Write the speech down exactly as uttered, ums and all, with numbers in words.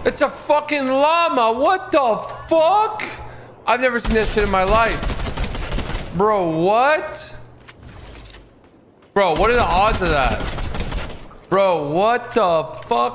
It's a fucking llama. What the fuck? I've never seen that shit in my life. Bro, what? Bro, what are the odds of that? Bro, what the fuck?